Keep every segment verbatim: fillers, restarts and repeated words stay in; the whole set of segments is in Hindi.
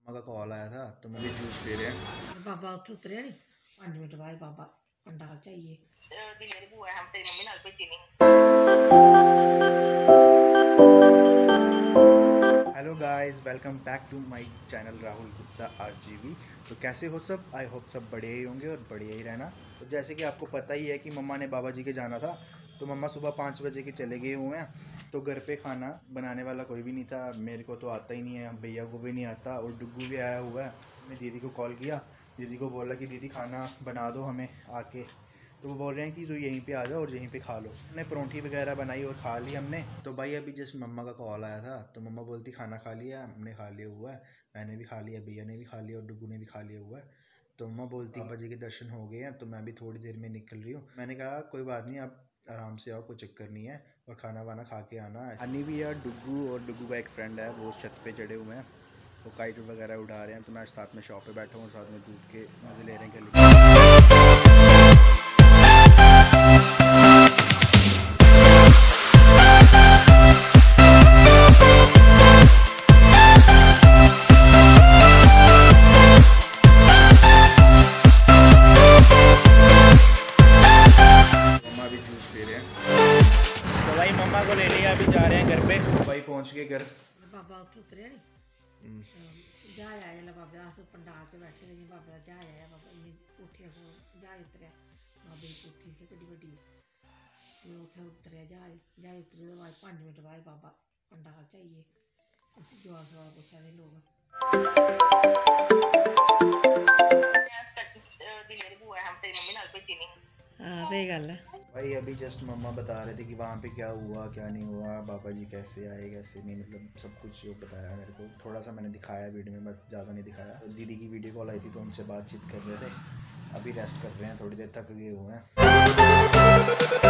का कॉल आया था तो मैं भी जूस पी रहे हैं। बाबा उत्थे उतरिया नहीं पांच मिनट बाद बाबा पंडाल चाहिए। Hello guys, welcome back to my channel Rahul Gupta RGV. तो कैसे हो सब? आई होप सब बढ़िया ही होंगे और बढ़िया ही रहना। तो जैसे कि आपको पता ही है कि मम्मा ने बाबा जी के जाना था, तो मम्मा सुबह पाँच बजे के चले गए हुए हैं। तो घर पे खाना बनाने वाला कोई भी नहीं था। मेरे को तो आता ही नहीं है, भैया को भी नहीं आता और डुग्गू भी आया हुआ है। मैंने दीदी को कॉल किया, दीदी को बोला कि दीदी खाना बना दो हमें आके। तो वो बोल रहे हैं कि जो यहीं पे आ जाओ और यहीं पे खा लो। हमने परोंठी वगैरह बनाई और खा ली हमने। तो भाई अभी जस्ट मम्मा का कॉल आया था तो मम्मा बोलती खाना खा लिया। हमने खा लिया हुआ है, मैंने भी खा लिया, भैया ने भी खा लिया और डुग्गू ने भी खा लिया हुआ है। तो मम्मा बोलती बाबा जी के दर्शन हो गए हैं तो मैं भी थोड़ी देर में निकल रही हूँ। मैंने कहा कोई बात नहीं, आप आराम से आओ, कोई चक्कर नहीं है, और खाना वाना खा के आना है। हनी भी है, डुग्गू और डुग्गू का एक फ्रेंड है, वो छत पे चढ़े हुए हैं, वो काइट वगैरह उड़ा रहे हैं। तो मैं साथ में शॉप पे बैठा हूँ और साथ में दूध के मज़े ले रहे हैं गली। तो भाई मम्मा को ले लिया, अभी जा रहे हैं घर पे। भाई पहुंच गए घर। बाबा उत्थे उतरिया नहीं जहाज आया ला बाबे अस पंडाल च बैठे थे बाबे का जहाज आया बाबा इन्नी उठिया जहाज उतरिया बाबे की कोठी थी बड़ी बड़ी ते उत्थे उतरिया जहाज जहाज उतरे तो बाद पांच मिनट बाद बाबा पंडाल चाहिए उसी जवाब सवाल पूछा दे लोग। हाँ सही गल है भाई अभी जस्ट मम्मा बता रहे थे कि वहाँ पे क्या हुआ क्या नहीं हुआ, बाबा जी कैसे आए कैसे नहीं, मतलब सब कुछ जो बताया मेरे को। थोड़ा सा मैंने दिखाया वीडियो में, बस ज़्यादा नहीं दिखाया। तो दीदी की वीडियो कॉल आई थी तो उनसे बातचीत कर रहे थे। अभी रेस्ट कर रहे हैं, थोड़ी देर थक गए हुए हैं।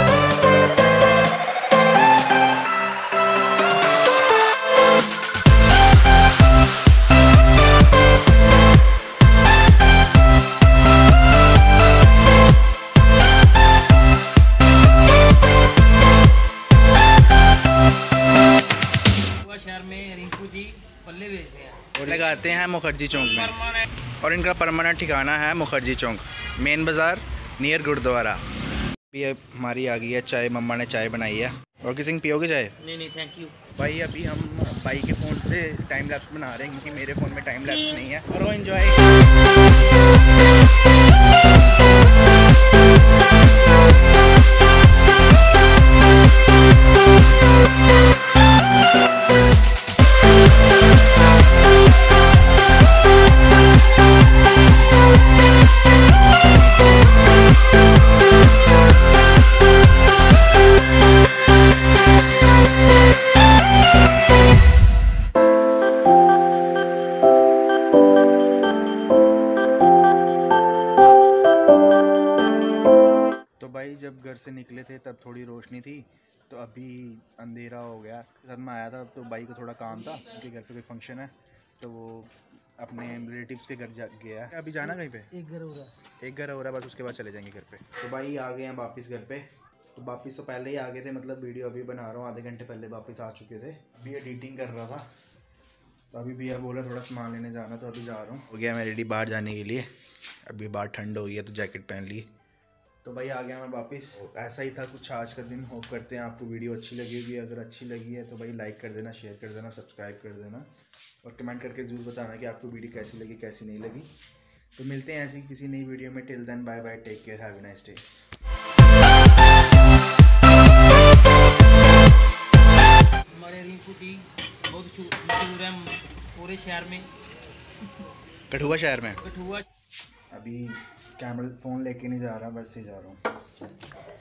शहर में रिंकू जी पल्ले बेचते हैं और लगाते हैं मुखर्जी चौक में, और इनका परमानेंट ठिकाना है मुखर्जी चौक, मेन बाज़ार नियर गुरुद्वारा। अभी हमारी आ गई है चाय, मम्मा ने चाय बनाई है। और किसी पियोगे चाय? नहीं नहीं थैंक यू भाई अभी हम भाई के फ़ोन से टाइम लैप्स बना रहे हैं क्योंकि मेरे फ़ोन में टाइम लैप्स नहीं है। और वो इन्जॉय। तो भाई जब घर से निकले थे तब थोड़ी रोशनी थी, तो अभी अंधेरा हो गया। घर में आया था तो भाई को थोड़ा काम था, उनके घर पे कोई फंक्शन है तो वो अपने रिलेटिव्स के घर जा गया है। अभी जाना कहीं पे? एक घर हो रहा एक घर हो रहा है बस, उसके बाद चले जाएंगे घर पे। तो भाई आ गए हैं वापस घर पे। तो वापस तो पहले ही आ गए थे, मतलब वीडियो अभी बना रहा हूँ, आधे घंटे पहले वापस आ चुके थे। अभी एडिटिंग कर रहा था तो अभी भैया बोला थोड़ा सामान लेने जाना, तो अभी जा रहा हूँ। हो गया मैं रेडी बाहर जाने के लिए। अभी बाहर ठंड हो गई है तो जैकेट पहन ली। तो भाई आ गया मैं वापस। ऐसा ही था कुछ आज का दिन। होप करते हैं आपको वीडियो अच्छी लगी होगी। अगर अच्छी लगी है तो भाई लाइक कर देना, शेयर कर देना, सब्सक्राइब कर देना और कमेंट करके ज़रूर बताना कि आपको वीडियो कैसी लगी कैसी नहीं लगी। तो मिलते हैं ऐसी किसी नई वीडियो में। Till then bye bye, take care, have a nice day. हमारे रिंकू जी बहुत मशहूर है पूरे शहर में, कठुआ शहर में। कठुआ। अभी कैमरा फ़ोन लेके नहीं जा रहा, बस से जा रहा हूँ।